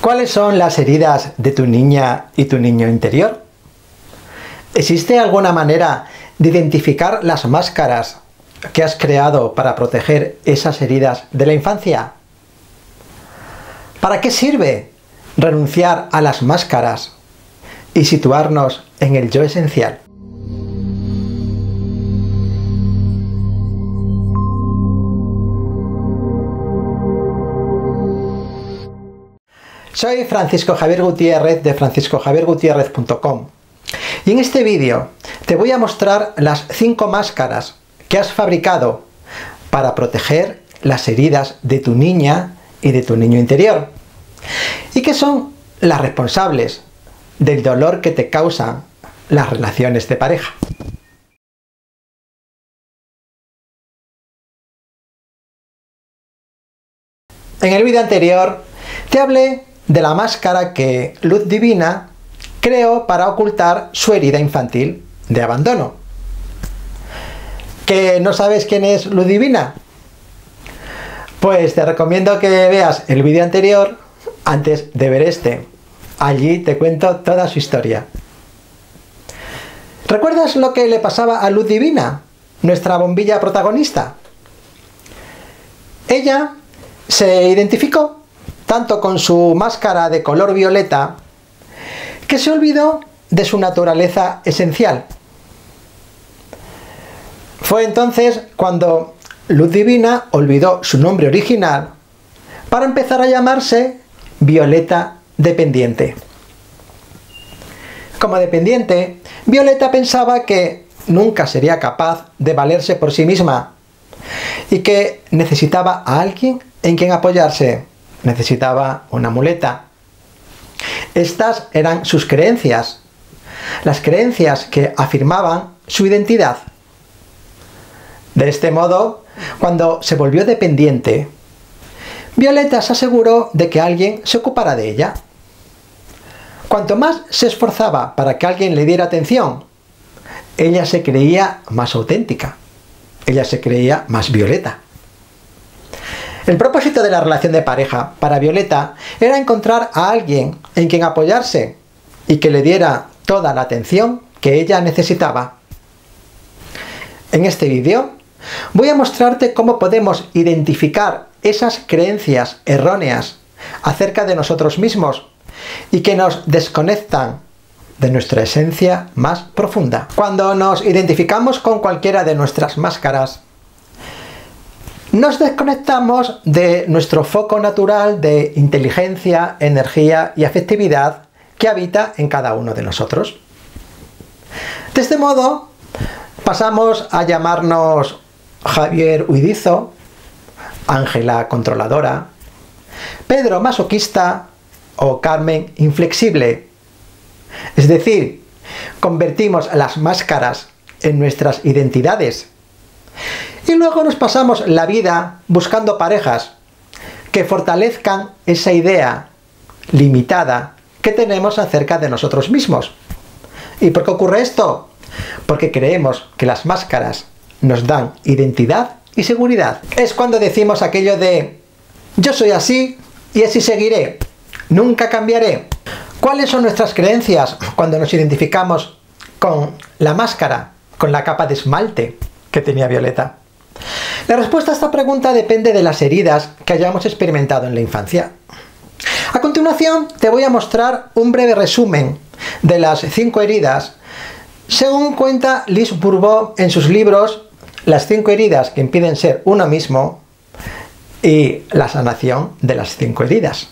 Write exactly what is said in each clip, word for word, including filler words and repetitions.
¿Cuáles son las heridas de tu niña y tu niño interior? ¿Existe alguna manera de identificar las máscaras que has creado para proteger esas heridas de la infancia? ¿Para qué sirve renunciar a las máscaras y situarnos en el yo esencial? Soy Francisco Javier Gutiérrez de francisco javier gutiérrez punto com y en este vídeo te voy a mostrar las cinco máscaras que has fabricado para proteger las heridas de tu niña y de tu niño interior y que son las responsables del dolor que te causan las relaciones de pareja. En el vídeo anterior te hablé de la máscara que Luz Divina creó para ocultar su herida infantil de abandono. ¿Que no sabes quién es Luz Divina? Pues te recomiendo que veas el vídeo anterior antes de ver este. Allí te cuento toda su historia. ¿Recuerdas lo que le pasaba a Luz Divina, nuestra bombilla protagonista? Ella se identificó tanto con su máscara de color violeta, que se olvidó de su naturaleza esencial. Fue entonces cuando Luz Divina olvidó su nombre original para empezar a llamarse Violeta Dependiente. Como dependiente, Violeta pensaba que nunca sería capaz de valerse por sí misma y que necesitaba a alguien en quien apoyarse. Necesitaba una muleta. Estas eran sus creencias, las creencias que afirmaban su identidad. De este modo, cuando se volvió dependiente, Violeta se aseguró de que alguien se ocupara de ella. Cuanto más se esforzaba para que alguien le diera atención, ella se creía más auténtica, ella se creía más Violeta. El propósito de la relación de pareja para Violeta era encontrar a alguien en quien apoyarse y que le diera toda la atención que ella necesitaba. En este vídeo voy a mostrarte cómo podemos identificar esas creencias erróneas acerca de nosotros mismos y que nos desconectan de nuestra esencia más profunda. Cuando nos identificamos con cualquiera de nuestras máscaras, nos desconectamos de nuestro foco natural de inteligencia, energía y afectividad que habita en cada uno de nosotros. De este modo, pasamos a llamarnos Javier Huidizo, Ángela Controladora, Pedro Masoquista o Carmen Inflexible. Es decir, convertimos las máscaras en nuestras identidades. Y luego nos pasamos la vida buscando parejas que fortalezcan esa idea limitada que tenemos acerca de nosotros mismos. ¿Y por qué ocurre esto? Porque creemos que las máscaras nos dan identidad y seguridad. Es cuando decimos aquello de yo soy así y así seguiré, nunca cambiaré. ¿Cuáles son nuestras creencias cuando nos identificamos con la máscara, con la capa de esmalte que tenía Violeta? La respuesta a esta pregunta depende de las heridas que hayamos experimentado en la infancia. A continuación te voy a mostrar un breve resumen de las cinco heridas según cuenta Lise Bourbeau en sus libros Las cinco heridas que impiden ser uno mismo y La sanación de las cinco heridas.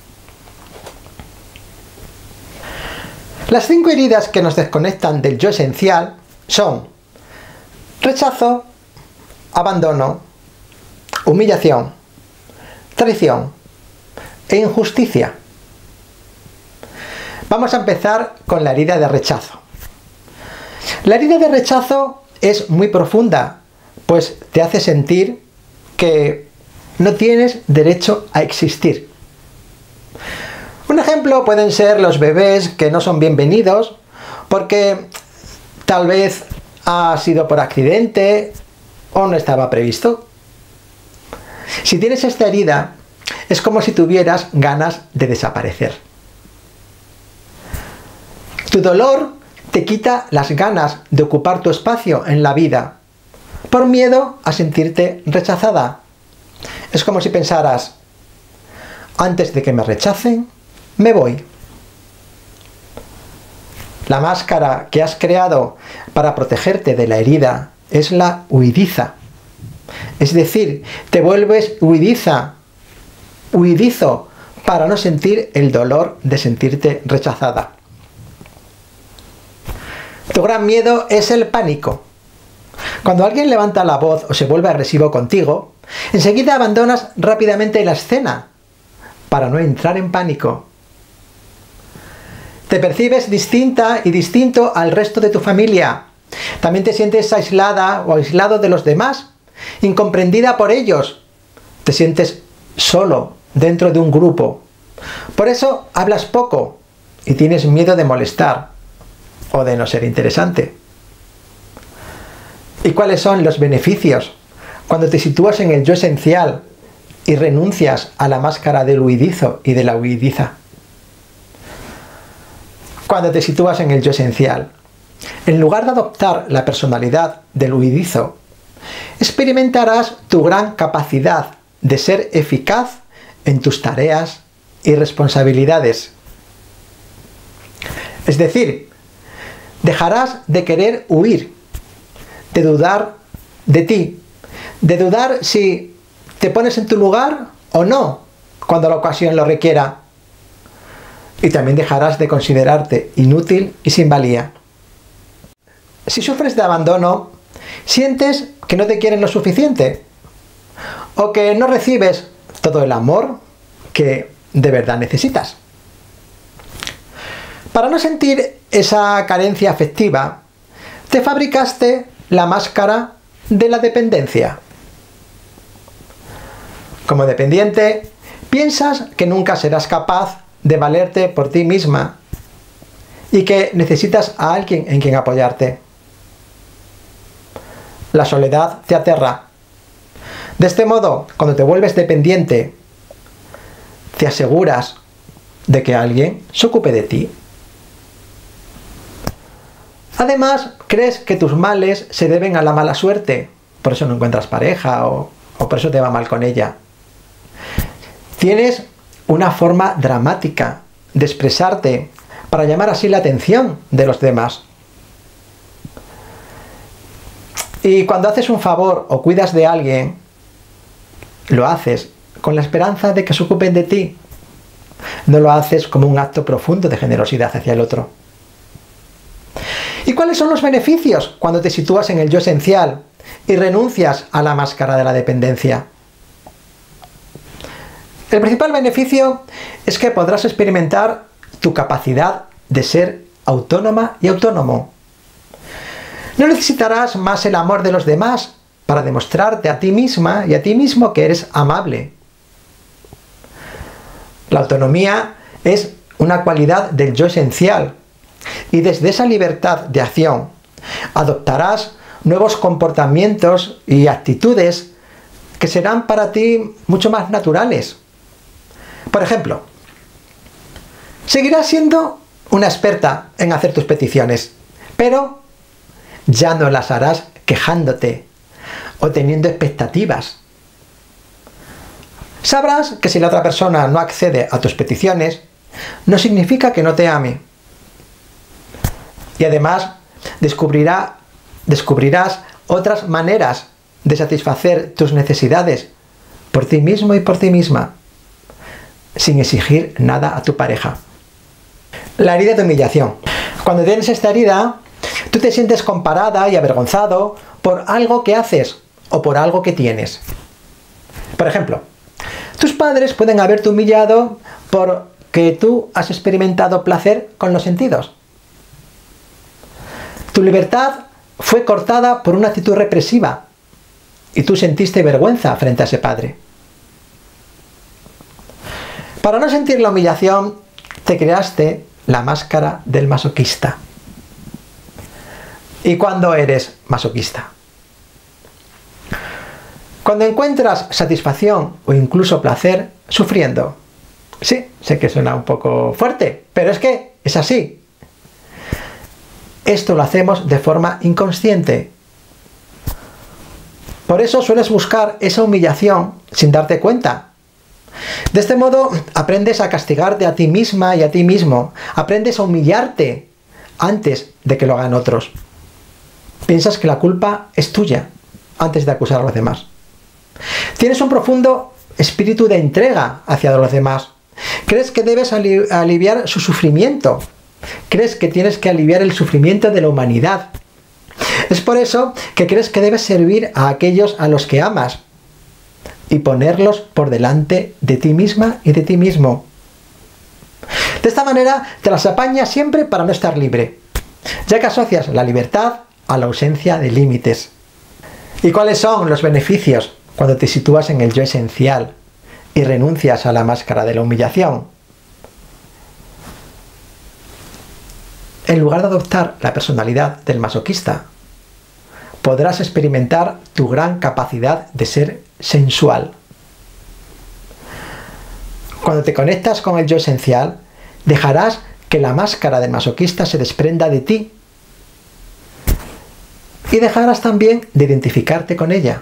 Las cinco heridas que nos desconectan del yo esencial son rechazo, abandono, humillación, traición e injusticia. Vamos a empezar con la herida de rechazo. La herida de rechazo es muy profunda, pues te hace sentir que no tienes derecho a existir. Un ejemplo pueden ser los bebés que no son bienvenidos porque tal vez ha sido por accidente o no estaba previsto. Si tienes esta herida, es como si tuvieras ganas de desaparecer. Tu dolor te quita las ganas de ocupar tu espacio en la vida por miedo a sentirte rechazada. Es como si pensaras, antes de que me rechacen, me voy. La máscara que has creado para protegerte de la herida es la huidiza. Es decir, te vuelves huidiza, huidizo, para no sentir el dolor de sentirte rechazada. Tu gran miedo es el pánico. Cuando alguien levanta la voz o se vuelve agresivo contigo, enseguida abandonas rápidamente la escena para no entrar en pánico. Te percibes distinta y distinto al resto de tu familia. También te sientes aislada o aislado de los demás, incomprendida por ellos. Te sientes solo dentro de un grupo. Por eso hablas poco y tienes miedo de molestar o de no ser interesante. ¿Y cuáles son los beneficios cuando te sitúas en el yo esencial y renuncias a la máscara del huidizo y de la huidiza? Cuando te sitúas en el yo esencial, en lugar de adoptar la personalidad del huidizo, experimentarás tu gran capacidad de ser eficaz en tus tareas y responsabilidades. Es decir, dejarás de querer huir, de dudar de ti, de dudar si te pones en tu lugar o no cuando la ocasión lo requiera. Y también dejarás de considerarte inútil y sin valía. Si sufres de abandono, sientes que no te quieren lo suficiente o que no recibes todo el amor que de verdad necesitas. Para no sentir esa carencia afectiva, te fabricaste la máscara de la dependencia. Como dependiente, piensas que nunca serás capaz de valerte por ti misma y que necesitas a alguien en quien apoyarte. La soledad te aterra. De este modo, cuando te vuelves dependiente, te aseguras de que alguien se ocupe de ti. Además, crees que tus males se deben a la mala suerte, por eso no encuentras pareja o, o por eso te va mal con ella. Tienes una forma dramática de expresarte para llamar así la atención de los demás. Y cuando haces un favor o cuidas de alguien, lo haces con la esperanza de que se ocupen de ti. No lo haces como un acto profundo de generosidad hacia el otro. ¿Y cuáles son los beneficios cuando te sitúas en el yo esencial y renuncias a la máscara de la dependencia? El principal beneficio es que podrás experimentar tu capacidad de ser autónoma y autónomo. No necesitarás más el amor de los demás para demostrarte a ti misma y a ti mismo que eres amable. La autonomía es una cualidad del yo esencial y desde esa libertad de acción adoptarás nuevos comportamientos y actitudes que serán para ti mucho más naturales. Por ejemplo, seguirás siendo una experta en hacer tus peticiones, pero ya no las harás quejándote o teniendo expectativas. Sabrás que si la otra persona no accede a tus peticiones, no significa que no te ame. Y además descubrirá, descubrirás otras maneras de satisfacer tus necesidades por ti mismo y por ti misma, sin exigir nada a tu pareja. La herida de humillación. Cuando tienes esta herida, tú te sientes comparada y avergonzado por algo que haces o por algo que tienes. Por ejemplo, tus padres pueden haberte humillado porque tú has experimentado placer con los sentidos. Tu libertad fue cortada por una actitud represiva y tú sentiste vergüenza frente a ese padre. Para no sentir la humillación, te creaste la máscara del masoquista. ¿Y cuándo eres masoquista? Cuando encuentras satisfacción o incluso placer sufriendo. Sí, sé que suena un poco fuerte, pero es que es así. Esto lo hacemos de forma inconsciente. Por eso sueles buscar esa humillación sin darte cuenta. De este modo aprendes a castigarte a ti misma y a ti mismo. Aprendes a humillarte antes de que lo hagan otros. Piensas que la culpa es tuya antes de acusar a los demás. Tienes un profundo espíritu de entrega hacia los demás. Crees que debes ali- aliviar su sufrimiento. Crees que tienes que aliviar el sufrimiento de la humanidad. Es por eso que crees que debes servir a aquellos a los que amas y ponerlos por delante de ti misma y de ti mismo. De esta manera te las apañas siempre para no estar libre, ya que asocias la libertad a la ausencia de límites. ¿Y cuáles son los beneficios cuando te sitúas en el yo esencial y renuncias a la máscara de la humillación? En lugar de adoptar la personalidad del masoquista, podrás experimentar tu gran capacidad de ser sensual. Cuando te conectas con el yo esencial, dejarás que la máscara del masoquista se desprenda de ti y dejarás también de identificarte con ella.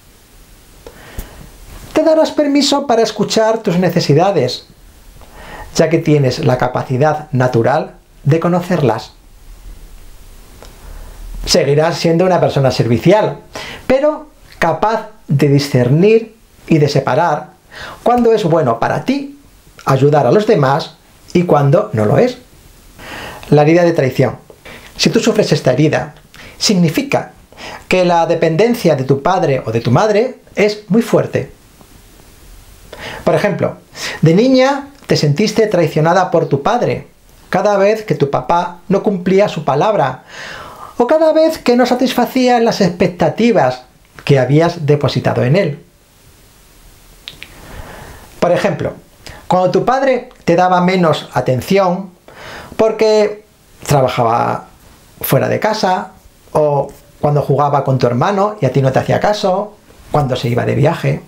Te darás permiso para escuchar tus necesidades, ya que tienes la capacidad natural de conocerlas. Seguirás siendo una persona servicial, pero capaz de discernir y de separar cuándo es bueno para ti ayudar a los demás y cuándo no lo es. La herida de traición. Si tú sufres esta herida, significa que la dependencia de tu padre o de tu madre es muy fuerte. Por ejemplo, de niña te sentiste traicionada por tu padre cada vez que tu papá no cumplía su palabra o cada vez que no satisfacía las expectativas que habías depositado en él. Por ejemplo, cuando tu padre te daba menos atención porque trabajaba fuera de casa, o cuando jugaba con tu hermano y a ti no te hacía caso, cuando se iba de viaje.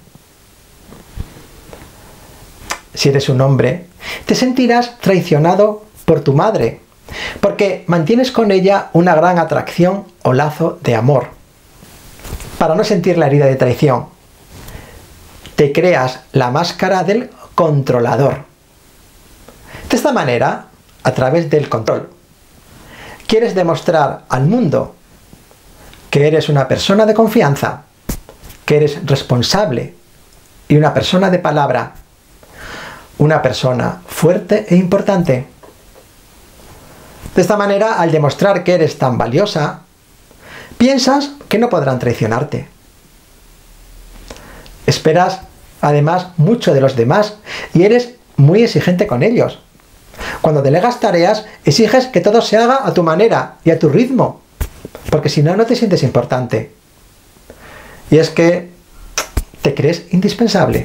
Si eres un hombre, te sentirás traicionado por tu madre, porque mantienes con ella una gran atracción o lazo de amor. Para no sentir la herida de traición, te creas la máscara del controlador. De esta manera, a través del control, quieres demostrar al mundo que eres una persona de confianza, que eres responsable y una persona de palabra, una persona fuerte e importante. De esta manera, al demostrar que eres tan valiosa, piensas que no podrán traicionarte. Esperas, además, mucho de los demás y eres muy exigente con ellos. Cuando delegas tareas, exiges que todo se haga a tu manera y a tu ritmo, porque si no, no te sientes importante. Y es que te crees indispensable.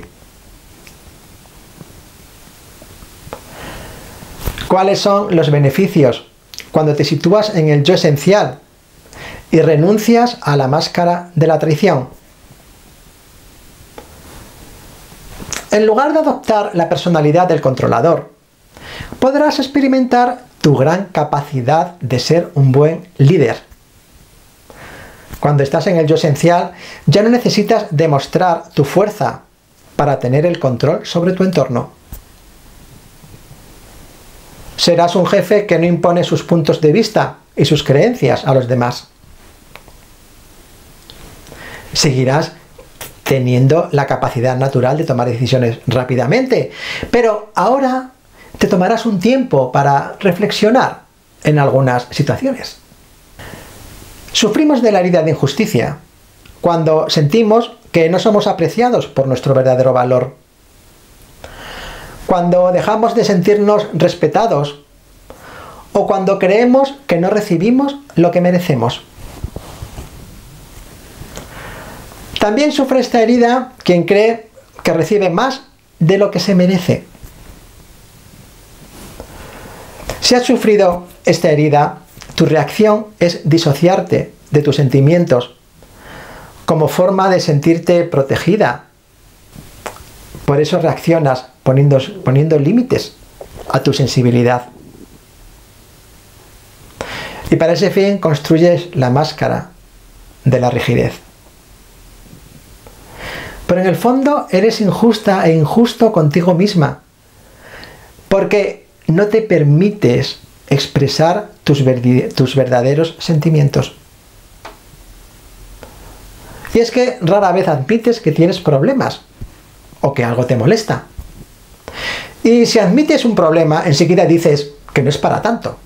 ¿Cuáles son los beneficios cuando te sitúas en el yo esencial y renuncias a la máscara de la traición? En lugar de adoptar la personalidad del controlador, podrás experimentar tu gran capacidad de ser un buen líder. Cuando estás en el yo esencial, ya no necesitas demostrar tu fuerza para tener el control sobre tu entorno. Serás un jefe que no impone sus puntos de vista y sus creencias a los demás. Seguirás teniendo la capacidad natural de tomar decisiones rápidamente, pero ahora te tomarás un tiempo para reflexionar en algunas situaciones. Sufrimos de la herida de injusticia cuando sentimos que no somos apreciados por nuestro verdadero valor. Cuando dejamos de sentirnos respetados o cuando creemos que no recibimos lo que merecemos. También sufre esta herida quien cree que recibe más de lo que se merece. Si has sufrido esta herida, tu reacción es disociarte de tus sentimientos, como forma de sentirte protegida. Por eso reaccionas poniendo, poniendo límites a tu sensibilidad. Y para ese fin construyes la máscara de la rigidez. Pero en el fondo eres injusta e injusto contigo misma, porque no te permites expresar tus, tus verdaderos sentimientos. Y es que rara vez admites que tienes problemas o que algo te molesta. Y si admites un problema, enseguida dices que no es para tanto.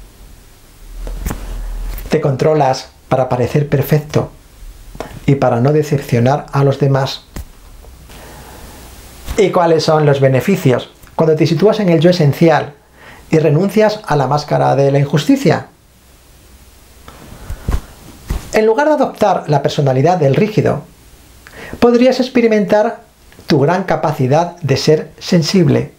Te controlas para parecer perfecto y para no decepcionar a los demás. ¿Y cuáles son los beneficios cuando te sitúas en el yo esencial y renuncias a la máscara de la injusticia? En lugar de adoptar la personalidad del rígido, podrías experimentar tu gran capacidad de ser sensible.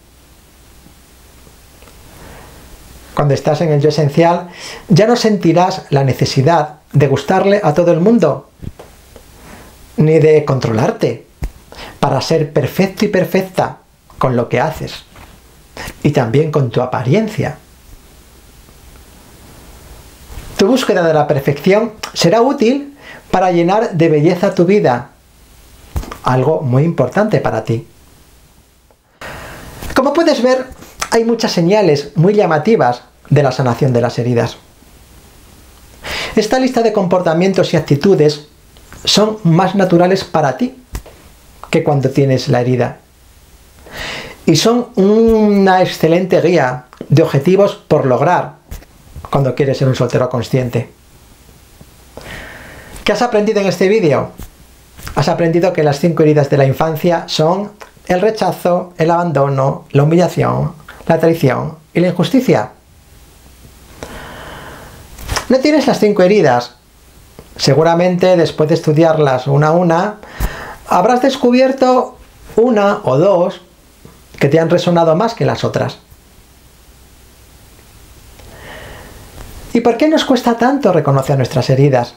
Cuando estás en el yo esencial, ya no sentirás la necesidad de gustarle a todo el mundo, ni de controlarte para ser perfecto y perfecta con lo que haces, y también con tu apariencia. Tu búsqueda de la perfección será útil para llenar de belleza tu vida, algo muy importante para ti. Como puedes ver, hay muchas señales muy llamativas de la sanación de las heridas. Esta lista de comportamientos y actitudes son más naturales para ti que cuando tienes la herida. Y son una excelente guía de objetivos por lograr cuando quieres ser un soltero consciente. ¿Qué has aprendido en este vídeo? Has aprendido que las cinco heridas de la infancia son el rechazo, el abandono, la humillación, la traición y la injusticia. No tienes las cinco heridas. Seguramente después de estudiarlas una a una, habrás descubierto una o dos que te han resonado más que las otras. ¿Y por qué nos cuesta tanto reconocer nuestras heridas?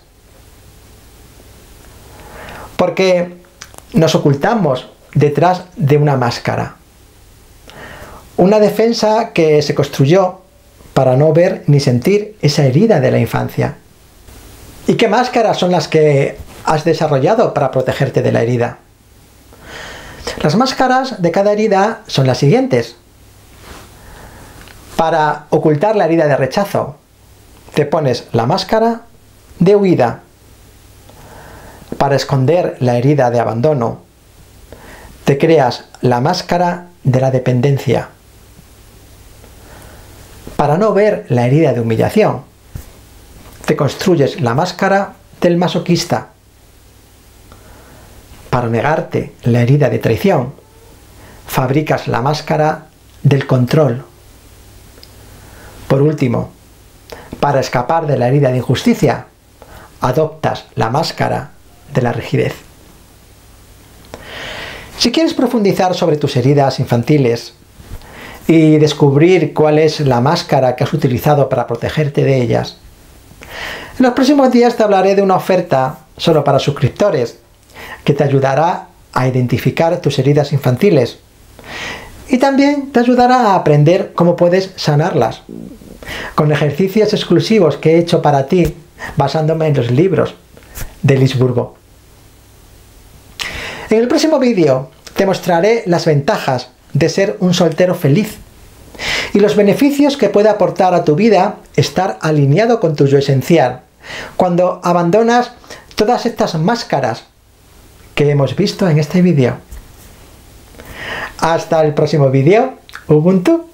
Porque nos ocultamos detrás de una máscara. Una defensa que se construyó para no ver ni sentir esa herida de la infancia. ¿Y qué máscaras son las que has desarrollado para protegerte de la herida? Las máscaras de cada herida son las siguientes. Para ocultar la herida de rechazo, te pones la máscara de huida. Para esconder la herida de abandono, te creas la máscara de la dependencia. Para no ver la herida de humillación, te construyes la máscara del masoquista. Para negarte la herida de traición, fabricas la máscara del control. Por último, para escapar de la herida de injusticia, adoptas la máscara de la rigidez. Si quieres profundizar sobre tus heridas infantiles y descubrir cuál es la máscara que has utilizado para protegerte de ellas, en los próximos días te hablaré de una oferta solo para suscriptores que te ayudará a identificar tus heridas infantiles y también te ayudará a aprender cómo puedes sanarlas, con ejercicios exclusivos que he hecho para ti basándome en los libros de Liz Bourbeau. En el próximo vídeo te mostraré las ventajas de ser un soltero feliz y los beneficios que puede aportar a tu vida estar alineado con tu yo esencial cuando abandonas todas estas máscaras que hemos visto en este vídeo. Hasta el próximo vídeo. Ubuntu.